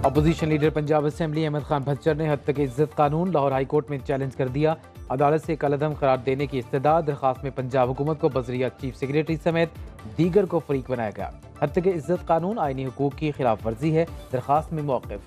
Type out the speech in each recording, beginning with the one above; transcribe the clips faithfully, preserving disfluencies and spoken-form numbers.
Opposition leader Punjab assembly Ahmad Khan Bhachar ने हद तक इज्जत कानून लाहौर हाई कोर्ट में चैलेंज कर दिया। अदालत से कलअदम करार देने की इस्तदा। दरखास्त में पंजाब हुकूमत को बजरिया चीफ सेक्रेटरी समेत दीगर को फरीक बनाया गया। हद तक इज्जत कानून आईनी हुकूक की खिलाफ वर्जी है। दरखास्त में मौक़िफ़।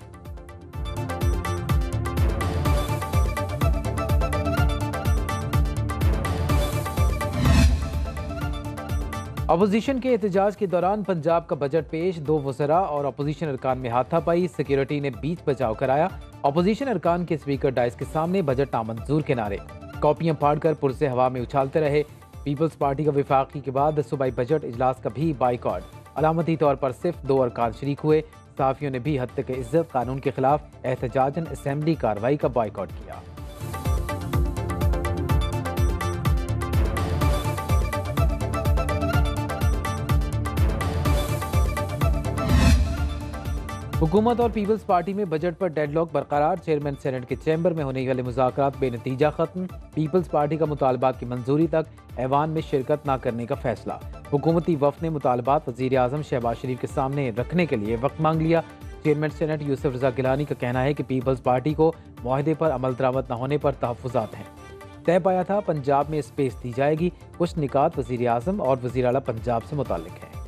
अपोजिशन के एहतजाज के दौरान पंजाब का बजट पेश, दो वज़रा और अपोजिशन अरकान में हाथापाई। सिक्योरिटी ने बीच बचाव कराया। अपोजिशन अरकान के स्पीकर डाइस के सामने बजट नामंजूर के नारे, कॉपियां फाड़कर पुरसे हवा में उछालते रहे। पीपल्स पार्टी का विफाकी के बाद सूबाई बजट इजलास का भी बाइकॉट। अलामती तौर पर सिर्फ दो अरकान शरीक हुए। सहाफ़ियों ने भी हद तक इज्जत कानून के खिलाफ एहतजाजन असेंबली कार्रवाई का बाइकॉट किया। हुकूमत और पीपल्स पार्टी में बजट पर डेडलॉक बरकरार। चेयरमैन सेनेट के चैम्बर में होने वाले मुज़ाकरात बेनतीजा खत्म। पीपल्स पार्टी का मुतालबात की मंजूरी तक ऐवान में शिरकत न करने का फैसला। हुकूमती वफ़द ने मुतालबात वज़ीर आज़म शहबाज शरीफ के सामने रखने के लिए वक्त मांग लिया। चेयरमैन सेनेट यूसुफ रज़ा गिलानी का कहना है कि पीपल्स पार्टी को मुआहदे पर अमल दरामद न होने पर तहफ़्फ़ुज़ात हैं। तय पाया था पंजाब में स्पेस दी जाएगी। कुछ निकात वज़ीर आज़म और वज़ीर आला पंजाब से मुताल्लिक़ हैं।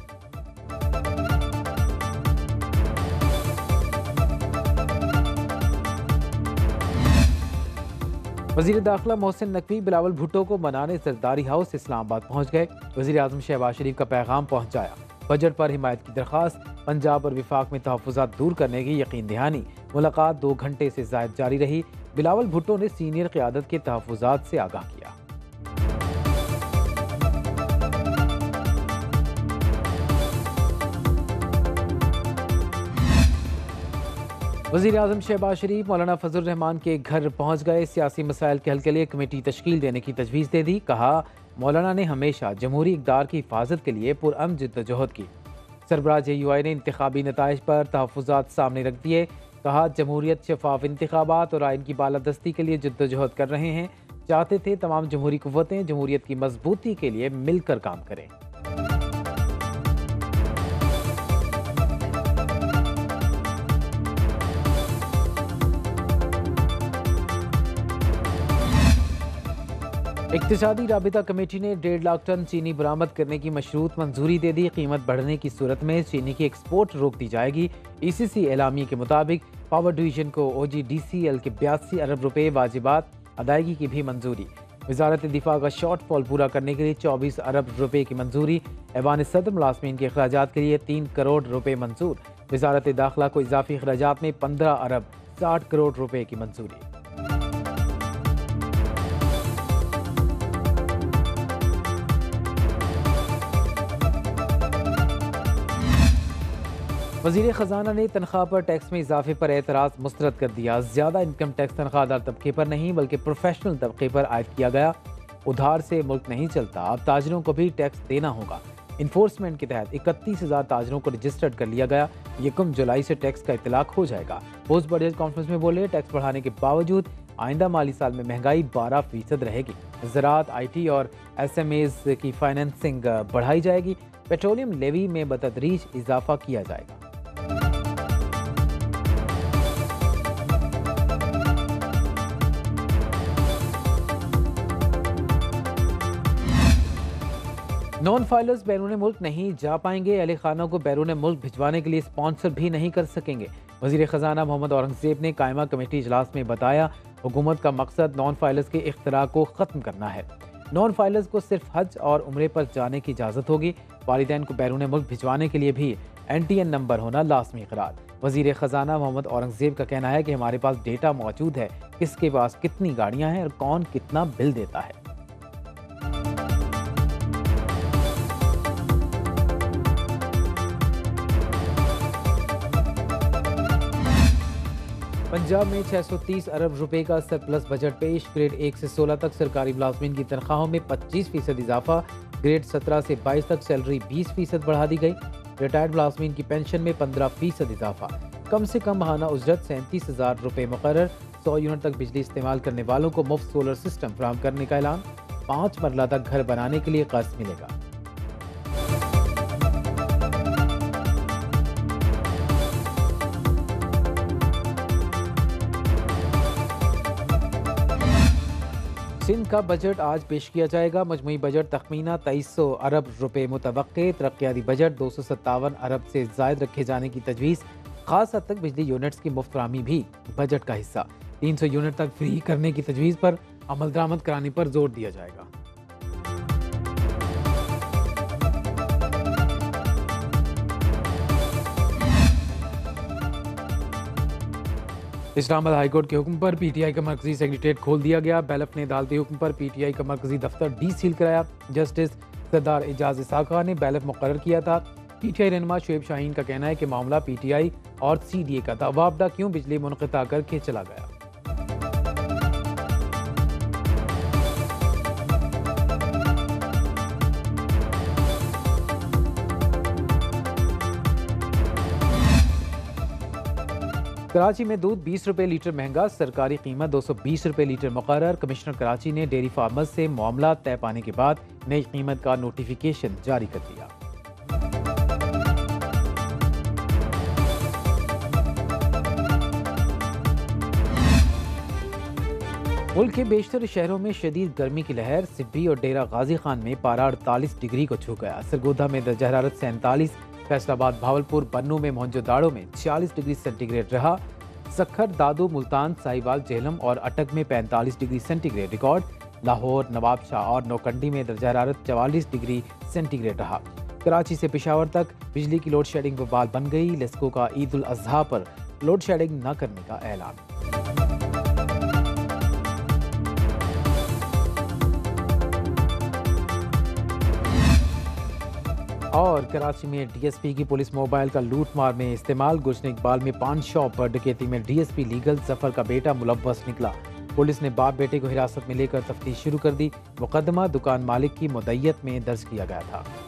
वज़ीर दाखिला मोहसिन नकवी बिलावल भुट्टो को मनाने जरदारी हाउस इस्लामाबाद पहुँच गए। वज़ीर आज़म शहबाज शरीफ का पैगाम पहुँचाया। बजट पर हिमायत की दरख्वास्त, पंजाब और विफाक में तहफ़्फ़ुज़ात दूर करने की यकीन दहानी। मुलाकात दो घंटे से ज़ायद जारी रही। बिलावल भुट्टो ने सीनियर क़यादत के तहफ़्फ़ुज़ात से आगाह किया। वज़ीर आज़म शहबाज शरीफ मौलाना फजल रहमान के घर पहुँच गए। सियासी मसाइल के हल के लिए कमेटी तश्कील देने की तजवीज़ दे दी। कहा, मौलाना ने हमेशा जमहूरी इक़दार की हिफाजत के लिए पुरअमन जिद्दोजहद की। सरबराह जे यू आई ने इंतखाबी नताइज पर तहफ़्फ़ुज़ात सामने रख दिए। कहा, जमहूरियत शफाफ इंतखाबात और आइन की बालादस्ती के लिए जिद्दोजहद कर रहे हैं। चाहते थे तमाम जमहूरी क़ुव्वतें जमहूरियत की मजबूती के लिए मिलकर काम करें। इक़्तिसादी राबिता कमेटी ने डेढ़ लाख टन चीनी बरामद करने की मशरूत मंजूरी दे दी। कीमत बढ़ने की सूरत में चीनी की एक्सपोर्ट रोक दी जाएगी। ई सी सी एलामिया के मुताबिक पावर डिवीजन को ओ जी डी सी एल के बयासी अरब रुपए वाजिबात अदायगी की भी मंजूरी। वजारत दिफा का शॉर्ट फॉल पूरा करने के लिए चौबीस अरब रुपए की मंजूरी। ऐवान सदर मुलाजमीन के अखराजात के लिए तीन करोड़ रुपए मंजूर। वजारत दाखिला को इजाफी अखराजात में पंद्रह अरब साठ करोड़ रुपए की मंजूरी। वज़ीर ख़जाना ने तनख्वाह पर टैक्स में इजाफे पर एतराज़ मुस्तरद कर दिया। ज़्यादा इनकम टैक्स तनख्वाहदार तबके पर नहीं बल्कि प्रोफेशनल तबके पर आयद किया गया। उधार से मुल्क नहीं चलता, अब ताजरों को भी टैक्स देना होगा। इन्फोर्समेंट के तहत इकतीस हज़ार ताजरों को रजिस्टर्ड कर लिया गया। यकम जुलाई से टैक्स का इतलाक हो जाएगा। पोस्ट बजट कॉन्फ्रेंस में बोले, टैक्स बढ़ाने के बावजूद आइंदा माली साल में महंगाई बारह फीसद रहेगी। ज़राअत, आई टी और एस एम एज़ की फाइनेंसिंग बढ़ाई जाएगी। पेट्रोलियम लेवी में बतदरीज इजाफा किया जाएगा। नॉन फाइलर्स बैरून मुल्क नहीं जा पाएंगे। अहले खाना को बैरून मुल्क भिजवाने के लिए स्पॉन्सर भी नहीं कर सकेंगे। वज़ीर ख़जाना मोहम्मद औरंगज़ेब ने कायमा कमेटी इजलास में बताया, हुकूमत का मकसद नॉन फाइलर्स के इख्तरा को ख़त्म करना है। नॉन फाइलर्स को सिर्फ हज और उम्रे पर जाने की इजाज़त होगी। वालिदैन को बैरून मुल्क भिजवाने के लिए भी एन टी एन नंबर होना लाजमी करार। वज़ीर ख़जाना मोहम्मद औरंगज़ेब का कहना है कि हमारे पास डेटा मौजूद है, किसके पास कितनी गाड़ियाँ हैं और कौन कितना बिल देता है। पंजाब में छह सौ तीस अरब रुपए का सरप्लस बजट पेश। ग्रेड एक से सोलह तक सरकारी मुलाजमीन की तनख्वाहों में पच्चीस फीसद इजाफा। ग्रेड सत्रह से बाईस तक सैलरी बीस फीसद बढ़ा दी गई। रिटायर्ड मुलाजमीन की पेंशन में पंद्रह फीसद इजाफा। कम से कम माहाना उजरत सैंतीस हज़ार रुपये मुकर्रर। सौ यूनिट तक बिजली इस्तेमाल करने वालों को मुफ्त सोलर सिस्टम फराहम करने का ऐलान। पाँच मरला तक घर बनाने के लिए कर्ज मिलेगा। सिंध का बजट आज पेश किया जाएगा। मजमूई बजट तखमीना तेईस सौ अरब रुपए मुतवक्के। तरक्याती बजट दो सौ सत्तावन अरब से जायद रखे जाने की तजवीज़। खास हद तक बिजली यूनिट्स की मुफ्त फराहमी भी बजट का हिस्सा। तीन सौ यूनिट तक फ्री करने की तजवीज़ पर अमल दरामद कराने पर जोर दिया जाएगा। इस्लामाबाद हाईकोर्ट के हुक्म पर पीटीआई का मरकजी सेक्रेटेरिएट खोल दिया गया। बैलफ ने अदालती हुक्म पर पीटीआई का मरकजी दफ्तर डी सील कराया। जस्टिस सरदार एजाज इसाका ने बैलफ मुकर्रर किया था। पीटीआई रहनुमा शुएब शाहीन का कहना है कि मामला पीटीआई और सीडीए का था। वापदा क्यों बिजली मुनक़ता करके चला गया। कराची में दूध बीस रुपए लीटर महंगा। सरकारी कीमत दो सौ बीस रुपए लीटर मुकर्रर। कमिश्नर कराची ने डेयरी फार्मर्स से मामला तय पाने के बाद नई कीमत का नोटिफिकेशन जारी कर दिया। मुल्क के बेशतर शहरों में शदीद गर्मी की लहर। सिब्बी और डेरा गाजी खान में पारा अड़तालीस डिग्री को छू गया। सरगोधा में दर्जा हरारत सैंतालीस, फैसलाबाद, भावलपुर, बन्नू में मोहनजोदाड़ो में छियालीस डिग्री सेंटीग्रेड रहा। सखर, दादू, मुल्तान, साहिवाल, जेहलम और अटक में पैंतालीस degree centigrade record. Lahore, Nawabshah और नौकंडी में दर्जा हरारत चवालीस डिग्री सेंटीग्रेड रहा। कराची से पेशावर तक बिजली की लोड शेडिंग बवाल बन गई। लेस्को का ईद उल अजहा पर लोड शेडिंग न करने का ऐलान। और कराची में डीएसपी की पुलिस मोबाइल का लूट मार में इस्तेमाल। गुलशन इकबाल में पान शॉप पर डकैती में डीएसपी लीगल जफर का बेटा मुलव्वस निकला। पुलिस ने बाप बेटे को हिरासत में लेकर तफ्तीश शुरू कर दी। मुकदमा दुकान मालिक की मुद्दत में दर्ज किया गया था।